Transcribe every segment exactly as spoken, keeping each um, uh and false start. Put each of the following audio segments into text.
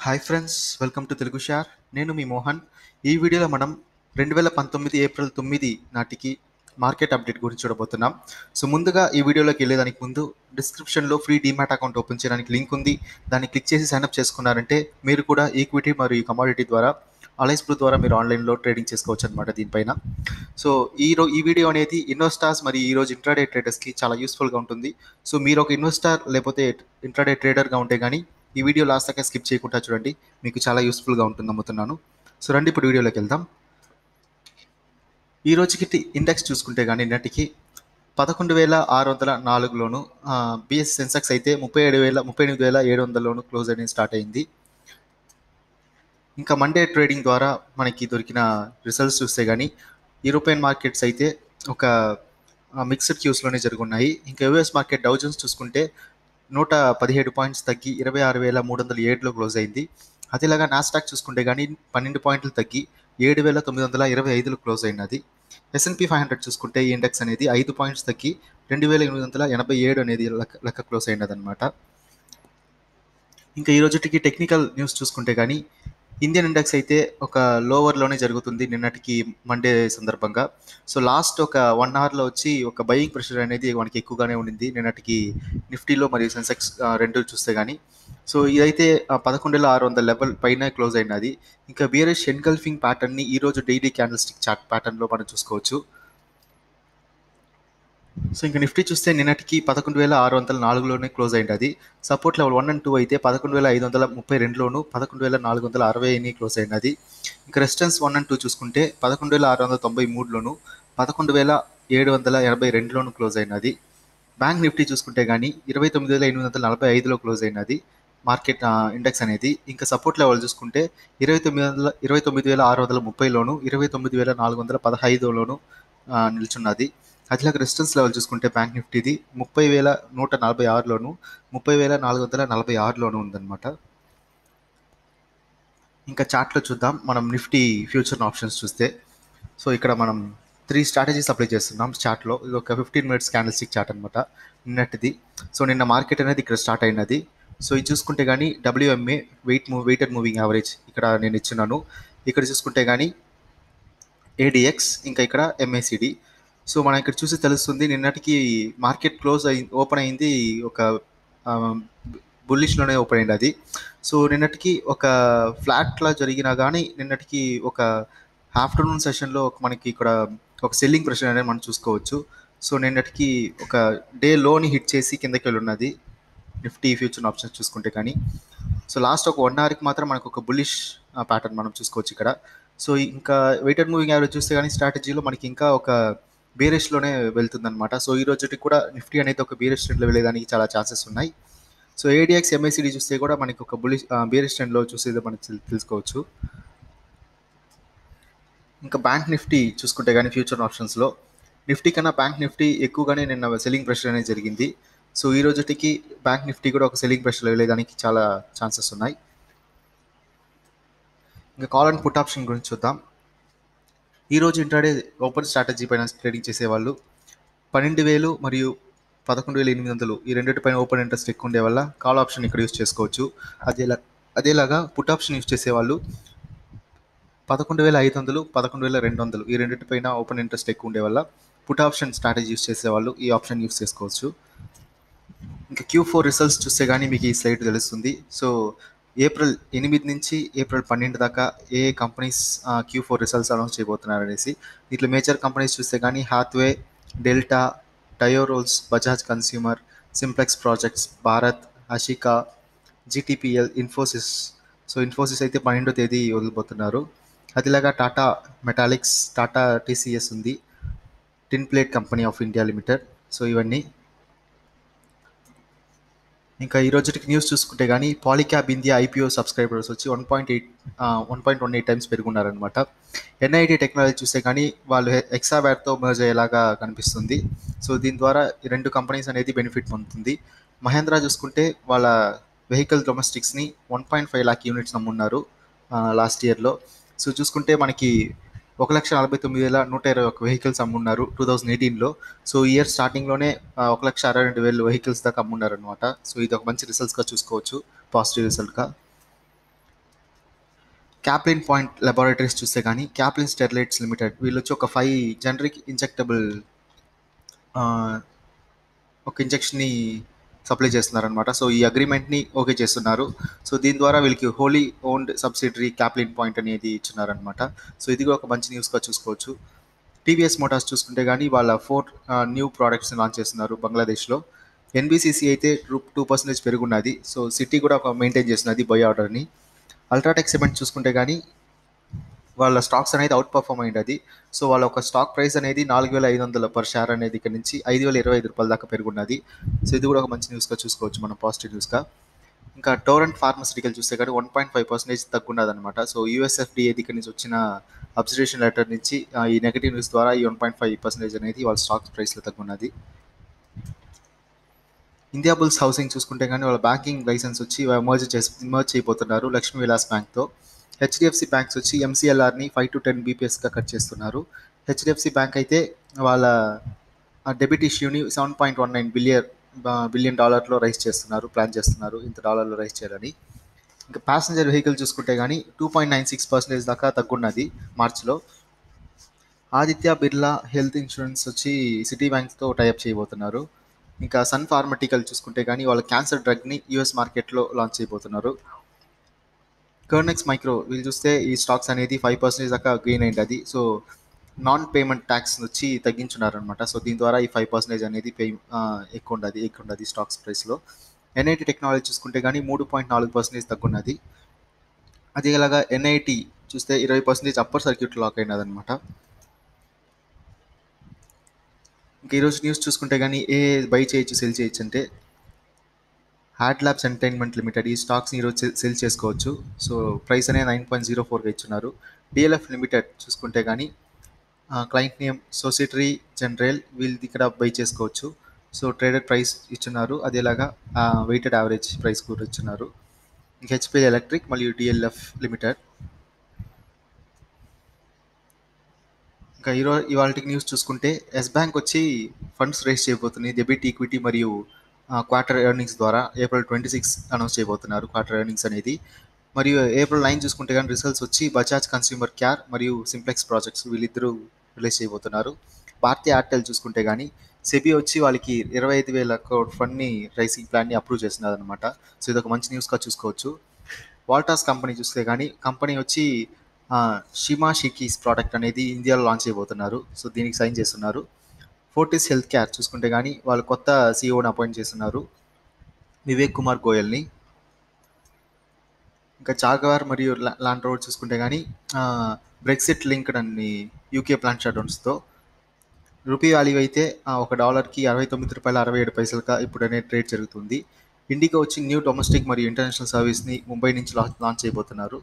Hi friends, welcome to Telugu షార్. నేను మీ మోహన్. ఈ వీడియోలో మనం రెండు వేల పంతొమ్మిది ఏప్రిల్ తొమ్మిది నాటికి మార్కెట్ అప్డేట్ గురించి చూడబోతున్నాం. సో ముందుగా ఈ వీడియోలోకి వెళ్ళేదానికి ముందు డిస్క్రిప్షన్లో ఫ్రీ డీమ్యాట్ అకౌంట్ ఓపెన్ చేయడానికి లింక్ ఉంది. దాన్ని క్లిక్ చేసి సైన్అప్ చేసుకున్నారంటే మీరు కూడా ఈక్విటీ మరియు కమోడిటీ ద్వారా అలైస్బ్లూ ద్వారా మీరు ఆన్లైన్లో ట్రేడింగ్ చేసుకోవచ్చు అనమాట దీనిపైన. సో ఈ రో ఈ వీడియో అనేది ఇన్వెస్టర్స్ మరియు ఈరోజు ఇంట్రాడే ట్రేడర్స్కి చాలా యూస్ఫుల్గా ఉంటుంది. సో మీరు ఒక ఇన్వెస్టర్ లేకపోతే ఇంట్రాడే ట్రేడర్గా ఉంటే కానీ ఈ వీడియో లాస్ట్ దాకా స్కిప్ చేయకుండా చూడండి, మీకు చాలా యూస్ఫుల్గా ఉంటుంది నమ్ముతున్నాను. సో రండి ఇప్పుడు వీడియోలోకి వెళ్దాం. ఈ రోజుకి ఇండెక్స్ చూసుకుంటే కానీ నిన్నటికి పదకొండు వేల ఆరు వందల నాలుగులోను, బిఎస్ సెన్సెక్స్ అయితే ముప్పై ఏడు వేల ముప్పై ఎనిమిది వేల ఏడు వందలలోను క్లోజ్ అనేది స్టార్ట్ అయింది. ఇంకా మండే ట్రేడింగ్ ద్వారా మనకి దొరికిన రిజల్ట్స్ చూస్తే కానీ యూరోపియన్ మార్కెట్స్ అయితే ఒక మిక్స్డ్ క్యూస్లోనే జరుగున్నాయి. ఇంకా యూఎస్ మార్కెట్ డౌ జోన్స్ చూసుకుంటే నూట పదిహేడు పాయింట్స్ తగ్గి ఇరవై ఆరు వేల మూడు వందల ఏడులో క్లోజ్ అయింది. అదేలాగా నాస్డాక్ చూసుకుంటే కానీ పన్నెండు పాయింట్లు తగ్గి ఏడు వేల తొమ్మిది వందల ఇరవై ఐదులో క్లోజ్ అయినది. ఎస్ఎన్పి ఫైవ్ హండ్రెడ్ చూసుకుంటే ఈ ఇండెక్స్ అనేది ఐదు పాయింట్స్ తగ్గి రెండు వేల ఎనిమిది వందల ఎనభై ఏడు అనేది లెక్క లెక్క క్లోజ్ అయినది అనమాట. ఇంకా ఈ రోజుకి టెక్నికల్ న్యూస్ చూసుకుంటే కానీ ఇండియన్ ఇండెక్స్ అయితే ఒక లోవర్లోనే జరుగుతుంది నిన్నటికి మండే సందర్భంగా. సో లాస్ట్ ఒక వన్ అవర్లో వచ్చి ఒక బయింగ్ ప్రెషర్ అనేది మనకి ఎక్కువగానే ఉండింది నిన్నటికి నిఫ్టీలో మరియు సెన్సెక్స్ రెండు చూస్తే కానీ. సో ఇదైతే పదకొండు వేల ఆరు వందల లెవెల్ పైన క్లోజ్ అయినది. ఇంకా బియరిష్ ఎన్గల్ఫింగ్ ప్యాటర్న్ని ఈరోజు డైలీ క్యాండిల్ స్టిక్ చార్ట్ ప్యాటర్న్లో మనం చూసుకోవచ్చు. సో ఇంకా నిఫ్టీ చూస్తే నిన్నటికి పదకొండు వేల ఆరు వందల నాలుగులోనే క్లోజ్ అయింది. అది support level one and two అయితే పదకొండు వేల ఐదు వందల ముప్పై రెండులోను పదకొండు వేల నాలుగు వందల అరవై క్లోజ్ అయినది. ఇంకా రెసిస్టెన్స్ వన్ అండ్ టూ చూసుకుంటే పదకొండు వేల ఆరు వందల తొంభై మూడులోను పదకొండు వేల ఏడు వందల ఎనభై రెండులోను క్లోజ్ అయినది. బ్యాంక్ నిఫ్టీ చూసుకుంటే కానీ ఇరవై తొమ్మిది వేల ఎనిమిది వందల నలభై ఐదులో క్లోజ్ అయినది మార్కెట్ ఇండెక్స్ అనేది. ఇంకా సపోర్ట్ లెవెల్ చూసుకుంటే ఇరవై తొమ్మిది వందల ఇరవై తొమ్మిది వేల ఆరు వందల ముప్పైలోను ఇరవై తొమ్మిది వేల నాలుగు వందల పదహైదులోను నిల్చున్నది. అట్లాగే రెసిస్టెన్స్ లెవెల్ చూసుకుంటే బ్యాంక్ నిఫ్టీది ముప్పై వేల నూట నలభై ఆరులోను ముప్పై వేల నాలుగు వందల నలభై ఆరులోను ఉందన్నమాట. ఇంకా చార్ట్లో చూద్దాం. మనం నిఫ్టీ ఫ్యూచర్ ఆప్షన్స్ చూస్తే సో ఇక్కడ మనం త్రీ స్ట్రాటజీస్ అప్లై చేస్తున్నాం చార్ట్లో. ఇది ఒక fifteen minutes candlestick chart అనమాట నిన్నటిది. సో నిన్న మార్కెట్ అనేది ఇక్కడ స్టార్ట్ అయినది. సో ఇది చూసుకుంటే కానీ WMA weight move weighted moving average ఇక్కడ నేను ఇచ్చినాను. ఇక్కడ చూసుకుంటే కానీ ఏడిఎక్స్ ఇంకా ఇక్కడ ఎంఏసిడి. సో మనం ఇక్కడ చూసి తెలుస్తుంది నిన్నటికి మార్కెట్ క్లోజ్ అయి ఓపెన్ అయింది ఒక బుల్లిష్లోనే ఓపెన్ అయింది అది. సో నిన్నటికి ఒక ఫ్లాట్లా జరిగినా కానీ నిన్నటికి ఒక ఆఫ్టర్నూన్ సెషన్లో మనకి ఇక్కడ ఒక సెల్లింగ్ ప్రెషర్ అనేది మనం చూసుకోవచ్చు. సో నిన్నటికి ఒక డే లోని హిట్ చేసి కిందకి వెళ్ళి ఉన్నది నిఫ్టీ ఫ్యూచర్ ఆప్షన్స్ చూసుకుంటే కానీ. సో లాస్ట్ ఒక వన్ అవర్కి మాత్రం మనకు ఒక బుల్లిష్ ప్యాటర్న్ మనం చూసుకోవచ్చు ఇక్కడ. సో ఇంకా వెయిటెడ్ మూవింగ్ యావరేజ్ చూస్తే కానీ స్ట్రాటజీలో మనకి ఇంకా ఒక బేరిష్లోనే వెళ్తుందన్నమాట. సో ఈ రోజుకి కూడా నిఫ్టీ అనేది ఒక బేరిష్ ట్రెండ్లో వెళ్ళేదానికి చాలా ఛాన్సెస్ ఉన్నాయి. సో ఏడిఎక్స్ ఎంఐసిడి చూస్తే కూడా మనకి ఒక బులిష్ బేరిష్ ట్రెండ్లో చూసేది మనం తెలుసుకోవచ్చు. ఇంకా బ్యాంక్ నిఫ్టీ చూసుకుంటే కానీ ఫ్యూచర్ ఆప్షన్స్లో నిఫ్టీ కన్నా బ్యాంక్ నిఫ్టీ ఎక్కువగానే నిన్న సెల్లింగ్ ప్రెషర్ అనేది జరిగింది. సో ఈ రోజుకి బ్యాంక్ నిఫ్టీ కూడా ఒక సెల్లింగ్ ప్రెషర్లో వెళ్ళేదానికి చాలా ఛాన్సెస్ ఉన్నాయి. ఇంకా కాల్ అండ్ పుట్ ఆప్షన్ గురించి చూద్దాం. ఈరోజు ఇంట్రాడే ఓపెన్ స్ట్రాటజీ పైన ట్రేడింగ్ చేసేవాళ్ళు పన్నెండు వేలు మరియు పదకొండు వేల ఎనిమిది వందలు ఈ రెండింటిపైన ఓపెన్ ఇంట్రెస్ట్ ఎక్కువ ఉండే వల్ల కాల్ ఆప్షన్ ఇక్కడ యూస్ చేసుకోవచ్చు. అదేలా అదేలాగా పుట్ ఆప్షన్ యూస్ చేసేవాళ్ళు పదకొండు వేల ఐదు వందలు పదకొండు వేల రెండు వందలు ఈ రెండింటిపైన ఓపెన్ ఇంట్రెస్ట్ ఎక్కువ ఉండే వల్ల పుట్ ఆప్షన్ స్ట్రాటజీ యూస్ చేసేవాళ్ళు ఈ ఆప్షన్ యూస్ చేసుకోవచ్చు. ఇంకా క్యూ ఫోర్ రిజల్ట్స్ చూస్తే కానీ మీకు ఈ స్లైడ్ తెలుస్తుంది. సో ఏప్రిల్ ఎనిమిది నుంచి ఏప్రిల్ పన్నెండు దాకా ఏ companies Q four results announce చేయబోతున్నారు అనేసి. దీంట్లో మేజర్ కంపెనీస్ చూస్తే కానీ Hathway, Delta, Tayo Rolls, Bajaj consumer, simplex projects, Bharat, Ashika, GTPL, Infosys. So Infosys అయితే పన్నెండో తేదీ వదిలిపోతున్నారు. అదిలాగా టాటా మెటాలిక్స్, టాటా టీసీఎస్ ఉంది, tin plate company of India limited. So ఇవన్నీ. ఇంకా ఈ రోజుకి న్యూస్ చూసుకుంటే కానీ పాలిక్యాబ్ ఇండియా ఐపీఓ సబ్స్క్రైబర్స్ వచ్చి one point eight one point one eight times పెరుగున్నారనమాట. ఎన్ఐటి టెక్నాలజీ చూస్తే కానీ వాళ్ళు ఎక్సావేర్తో మర్జ్ అయ్యేలాగా కనిపిస్తుంది. సో దీని ద్వారా ఈ రెండు కంపెనీస్ అనేది బెనిఫిట్ పొందుతుంది. మహేంద్ర చూసుకుంటే వాళ్ళ వెహికల్ డొమెస్టిక్స్ని one point five lakh units నమ్మున్నారు లాస్ట్ ఇయర్లో. సో చూసుకుంటే మనకి ఒక లక్ష నలభై తొమ్మిది వేల నూట ఇరవై ఒక వెహికల్స్ అమ్మున్నారు టూ థౌజండ్ ఎయిటీన్లో. సో ఇయర్ స్టార్టింగ్లోనే ఒక లక్ష అరవై రెండు వేలు వెహికల్స్ దాకా అమ్మున్నారు అనమాట. సో ఇది ఒక మంచి రిజల్ట్స్గా చూసుకోవచ్చు, పాజిటివ్ రిజల్ట్గా. క్యాప్లిన్ పాయింట్ లెబారెటరీస్ చూస్తే కానీ క్యాప్లిన్ స్టెరిలైట్స్ లిమిటెడ్ వీళ్ళు వచ్చి ఒక ఫైవ్ జనరిక్ ఇంజెక్టబుల్ ఒక ఇంజెక్షన్ని సప్లై చేస్తున్నారనమాట. సో ఈ అగ్రిమెంట్ని ఓకే చేస్తున్నారు. సో దీని ద్వారా వీళ్ళకి wholly owned subsidiary Caplin point అనేది ఇచ్చున్నారనమాట. సో ఇది కూడా ఒక మంచి న్యూస్గా చూసుకోవచ్చు. టీవీఎస్ మోటార్స్ చూసుకుంటే కానీ వాళ్ళ ఫోర్ న్యూ ప్రోడక్ట్స్ని లాంచ్ చేస్తున్నారు బంగ్లాదేశ్లో. ఎన్బిసిసి అయితే టూ టూ పర్సెంటేజ్ పెరుగున్నది. సో సిటీ కూడా ఒక మెయింటైన్ చేస్తున్నది బై ఆర్డర్ని. అల్ట్రాటెక్ సిమెంట్ చూసుకుంటే కానీ వాళ్ళ స్టాక్స్ అనేది అవుట్ పర్ఫామ్ అయింది అది. సో వాళ్ళ ఒక స్టాక్ ప్రైస్ అనేది నాలుగు వేల ఐదు వందల పర్ షేర్ అనేది ఇక్కడ నుంచి ఐదు వేల ఇరవై ఐదు రూపాయల దాకా పెరుగున్నది. సో ఇది కూడా ఒక మంచి న్యూస్గా చూసుకోవచ్చు మనం, పాజిటివ్ న్యూస్గా. ఇంకా టోరెంట్ ఫార్మస్యూటికల్ చూస్తే కానీ వన్ పాయింట్ ఫైవ్ పర్సెంటేజ్ తగ్గున్నది అనమాట. సో యూఎస్ఎఫ్డిఏ దగ్గర నుంచి వచ్చిన అబ్జర్వేషన్ లెటర్ నుంచి ఈ నెగటివ్ న్యూస్ ద్వారా ఈ వన్ పాయింట్ ఫైవ్ పర్సెంటేజ్ అనేది వాళ్ళ స్టాక్ ప్రైస్లో తగ్గున్నది. ఇండియా బుల్స్ హౌసింగ్ చూసుకుంటే కానీ వాళ్ళ బ్యాంకింగ్ లైసెన్స్ వచ్చి మర్జ్ చేసి మర్జ్ చేయబోతున్నారు లక్ష్మీ విలాస్ బ్యాంక్తో. హెచ్డిఎఫ్సి బ్యాంక్స్ వచ్చి ఎంసీఎల్ఆర్ని ఫైవ్ టు టెన్ బీపీఎస్గా కట్ చేస్తున్నారు. హెచ్డిఎఫ్సి బ్యాంక్ అయితే వాళ్ళ డెబిట్ ఇష్యూని seven point one nine billion billion డాలర్లో రైజ్ చేస్తున్నారు, ప్లాన్ చేస్తున్నారు ఇంత డాలర్లో రైజ్ చేయాలని. ఇంకా ప్యాసింజర్ వెహికల్ చూసుకుంటే కానీ two point nine six percentage దాకా తగ్గున్నది మార్చిలో. ఆదిత్య బిర్లా హెల్త్ ఇన్సూరెన్స్ వచ్చి సిటీ బ్యాంక్తో టైఅప్ చేయబోతున్నారు. ఇంకా సన్ ఫార్మటికల్ చూసుకుంటే కానీ వాళ్ళ క్యాన్సర్ డ్రగ్ని యూఎస్ మార్కెట్లో లాంచ్ చేయబోతున్నారు. కర్నెక్స్ మైక్రో వీళ్ళు చూస్తే ఈ స్టాక్స్ అనేది ఫైవ్ పర్సెంటేజ్ దాకా గెయిన్ అయింది అది. సో నాన్ పేమెంట్ ట్యాక్స్ వచ్చి తగ్గించున్నారు అనమాట. సో దీని ద్వారా ఈ ఫైవ్ పర్సెంటేజ్ అనేది పే ఎక్కువ ఉండదు ఎక్కువ ఉండదు స్టాక్స్ ప్రైస్లో. ఎన్ఐటి టెక్నాలజీ చూసుకుంటే కానీ మూడు పాయింట్ నాలుగు పర్సెంటేజ్ తగ్గున్నది. అదేలాగా ఎన్ఐటి చూస్తే ఇరవై పర్సెంటేజ్ అప్పర్ సర్క్యూట్ లాక్ అయినది అనమాట. ఇంకా ఈరోజు న్యూస్ చూసుకుంటే కానీ ఏ బై చేయొచ్చు సెల్ చేయొచ్చు అంటే హ్యాడ్ ల్యాబ్స్ ఎంటర్టైన్మెంట్ లిమిటెడ్ ఈ స్టాక్స్ని ఈరోజు సెల్ చేసుకోవచ్చు. సో ప్రైస్ అనేది నైన్ పాయింట్ జీరో ఫోర్గా ఇచ్చున్నారు. డిఎల్ఎఫ్ లిమిటెడ్ చూసుకుంటే కానీ క్లయింట్ నేమ్ సొసైటరీ జనరల్ వీళ్ళది ఇక్కడ బై చేసుకోవచ్చు. సో ట్రేడెడ్ ప్రైస్ ఇచ్చున్నారు, అదేలాగా వెయిటెడ్ యావరేజ్ ప్రైస్ కూడా ఇచ్చున్నారు. ఇంకా హెచ్పిఎల్ ఎలక్ట్రిక్ మరియు డిఎల్ఎఫ్ లిమిటెడ్. ఇంకా ఈరోజు ఇవాళ న్యూస్ చూసుకుంటే YESBANK వచ్చి ఫండ్స్ రేస్ చేయబోతుంది డెబిట్ ఈక్విటీ మరియు క్వార్టర్ ఎర్నింగ్స్ ద్వారా ఏప్రిల్ ట్వంటీ సిక్స్ అనౌన్స్ చేయబోతున్నారు క్వార్టర్ ఎర్నింగ్స్ అనేది. మరియు ఏప్రిల్ నైన్ చూసుకుంటే కానీ రిజల్ట్స్ వచ్చి బజాజ్ కన్స్యూమర్ కేర్ మరియు సింప్లెక్స్ ప్రాజెక్ట్స్ వీళ్ళిద్దరూ రిలీజ్ చేయబోతున్నారు. భారతీయ ఎయిర్టెల్ చూసుకుంటే కానీ సెబీ వచ్చి వాళ్ళకి ఇరవై ఐదు వేల కోడ్ ఫండ్ని రైసింగ్ ప్లాన్ని అప్రూవ్ చేస్తున్నారు అనమాట. సో ఇది ఒక మంచి న్యూస్గా చూసుకోవచ్చు. వాల్టాస్ కంపెనీ చూస్తే కానీ కంపెనీ వచ్చి షిమా షికీస్ ప్రోడక్ట్ అనేది ఇండియాలో లాంచ్ చేయబోతున్నారు. సో దీనికి సైన్ చేస్తున్నారు. ఫోర్టిస్ హెల్త్ కేర్ చూసుకుంటే కానీ వాళ్ళు కొత్త సీఈఓని అపాయింట్ చేస్తున్నారు, వివేక్ కుమార్ గోయల్ని. ఇంకా జాగ్వార్ మరియు ల్యాండ్ రోడ్ చూసుకుంటే కానీ బ్రెక్సిట్ లింక్డ్ అన్ని యూకే ప్లాంట్ షట్డౌన్స్తో రూపీ వాల్యూ అయితే ఒక డాలర్కి అరవై తొమ్మిది రూపాయల అరవై ఏడు పైసలుగా ఇప్పుడు అనేది ట్రేడ్ జరుగుతుంది. ఇండిగో వచ్చి న్యూ డొమెస్టిక్ మరియు ఇంటర్నేషనల్ సర్వీస్ని ముంబై నుంచి లాంచ్ చేయబోతున్నారు.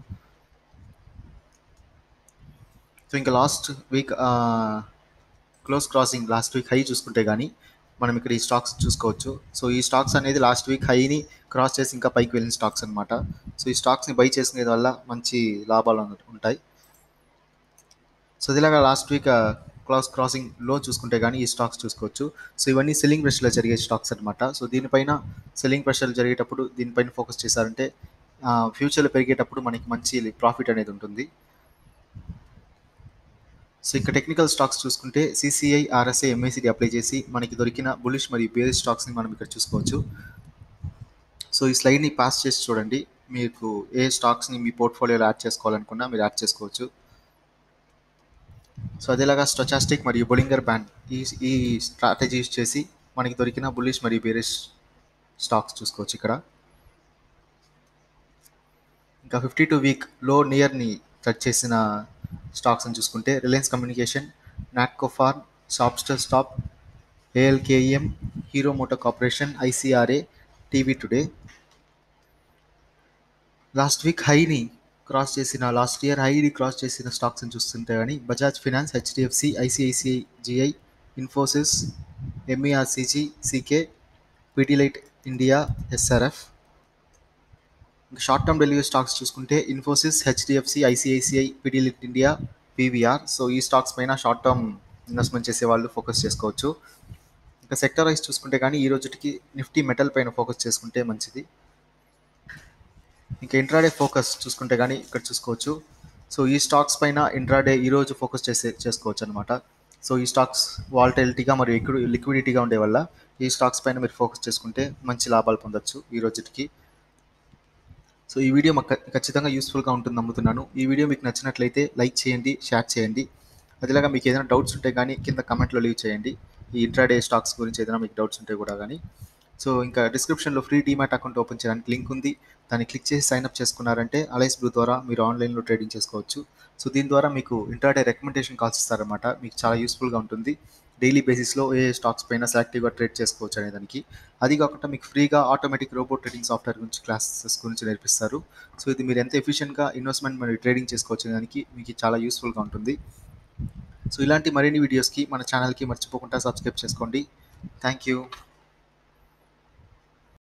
సో ఇంకా last week close crossing last week high చూసుకుంటే కానీ మనం ఇక్కడ ఈ స్టాక్స్ చూసుకోవచ్చు. సో ఈ స్టాక్స్ అనేది లాస్ట్ వీక్ హైని క్రాస్ చేసి ఇంకా పైకి వెళ్ళిన స్టాక్స్ అనమాట. సో ఈ స్టాక్స్ని బై చేసుకునే వల్ల మంచి లాభాలు ఉంటాయి. సో ఇదిలాగా లాస్ట్ వీక్ క్లాస్ క్రాసింగ్ లో చూసుకుంటే కానీ ఈ స్టాక్స్ చూసుకోవచ్చు. సో ఇవన్నీ సెల్లింగ్ ప్రెషర్లో జరిగే స్టాక్స్ అనమాట. సో దీనిపైన సెల్లింగ్ ప్రెషర్లు జరిగేటప్పుడు దీనిపైన ఫోకస్ చేశారంటే ఫ్యూచర్లో పెరిగేటప్పుడు మనకి మంచి ప్రాఫిట్ అనేది ఉంటుంది. సో ఇంకా టెక్నికల్ స్టాక్స్ చూసుకుంటే సిసిఐ ఆర్ఎస్ఐ ఎంఏసిడి అప్లై చేసి మనకి దొరికిన బులిష్ మరియు బేరిష్ స్టాక్స్ని మనం ఇక్కడ చూసుకోవచ్చు. సో ఈ స్లైడ్ని పాస్ చేసి చూడండి, మీకు ఏ స్టాక్స్ని మీ పోర్ట్ఫోలియోలో యాడ్ చేసుకోవాలనుకున్నా మీరు యాడ్ చేసుకోవచ్చు. సో అదేలాగా స్టొచాస్టిక్ మరియు బొలింగర్ బ్యాండ్ ఈ ఈ స్ట్రాటజీ యూస్ చేసి మనకి దొరికిన బులిష్ మరియు బేరిష్ స్టాక్స్ చూసుకోవచ్చు ఇక్కడ. ఇంకా ఫిఫ్టీ టూ వీక్ లో నియర్ని టచ్ చేసిన స్టాక్స్ అని చూసుకుంటే రిలయన్స్ కమ్యూనికేషన్, నాట్కో ఫార్మ్, షాప్స్టర్ stop, ALKM, Hero motor corporation, ICRA, TV today. Last week హైని క్రాస్ చేసిన లాస్ట్ ఇయర్ హైని క్రాస్ చేసిన స్టాక్స్ అని చూస్తుంటే కానీ Bajaj finance, HDFC, ICICIGI, Infosys, MERCG, CK, Pidilite India, SRF. ఇంకా షార్ట్ టర్మ్ డెలివరీ స్టాక్స్ చూసుకుంటే Infosys, HDFC, ICICI, Pidilite India, PVR. So ఈ స్టాక్స్ పైన షార్ట్ టర్మ్ ఇన్వెస్ట్మెంట్ చేసే వాళ్ళు ఫోకస్ చేసుకోవచ్చు. ఇంకా సెక్టర్ వైజ్ చూసుకుంటే కానీ ఈ రోజుకి నిఫ్టీ మెటల్ పైన ఫోకస్ చేసుకుంటే మంచిది. ఇంకా ఇంట్రాడే ఫోకస్ చూసుకుంటే కానీ ఇక్కడ చూసుకోవచ్చు సో ఈ స్టాక్స్ పైన ఇంట్రాడే ఈరోజు ఫోకస్ చేసే చేసుకోవచ్చు అనమాట. సో ఈ స్టాక్స్ వాలటిలిటీగా మరియు లిక్విడ్ లిక్విడిటీగా ఉండే వల్ల ఈ స్టాక్స్ పైన మీరు ఫోకస్ చేసుకుంటే మంచి లాభాలు పొందొచ్చు ఈ రోజుకి. సో ఈ వీడియో మాకు ఖచ్చితంగా యూస్ఫుల్గా ఉంటుంది నమ్ముతున్నాను. ఈ వీడియో మీకు నచ్చినట్లయితే లైక్ చేయండి, షేర్ చేయండి. అదేలాగా మీకు ఏదైనా డౌట్స్ ఉంటే కానీ కింద కమెంట్లో లీవ్ చేయండి. ఈ ఇంట్రాడే స్టాక్స్ గురించి ఏదైనా మీకు డౌట్స్ ఉంటే కూడా కానీ. సో ఇంకా డిస్క్రిప్షన్లో ఫ్రీ డీమ్యాట్ అకౌంట్ ఓపెన్ చేయడానికి లింక్ ఉంది. దాన్ని క్లిక్ చేసి సైన్అప్ చేసుకున్నారంటే అలైస్బ్లూ ద్వారా మీరు ఆన్లైన్లో ట్రేడింగ్ చేసుకోవచ్చు. సో దీని ద్వారా మీకు ఇంట్రాడే రికమెండేషన్ కాల్స్ ఇస్తారన్నమాట. మీకు చాలా యూస్ఫుల్గా ఉంటుంది. డైలీ బేసిస్లో ఏ స్టాక్స్ పైన సెలెక్టివ్గా ట్రేడ్ చేసుకోవచ్చు అనే దానికి. అది కాకుండా మీకు ఫ్రీగా ఆటోమేటిక్ రోబోట్ ట్రేడింగ్ సాఫ్ట్వేర్ గురించి క్లాసెస్ గురించి నేర్పిస్తారు. సో ఇది మీరు ఎంత ఎఫిషియెంట్గా ఇన్వెస్ట్మెంట్ మరియు ట్రేడింగ్ చేసుకోవచ్చు అనే దానికి మీకు చాలా యూస్ఫుల్గా ఉంటుంది. సో ఇలాంటి మరిన్ని వీడియోస్కి మన ఛానల్కి మర్చిపోకుండా సబ్స్క్రైబ్ చేసుకోండి. Thank you.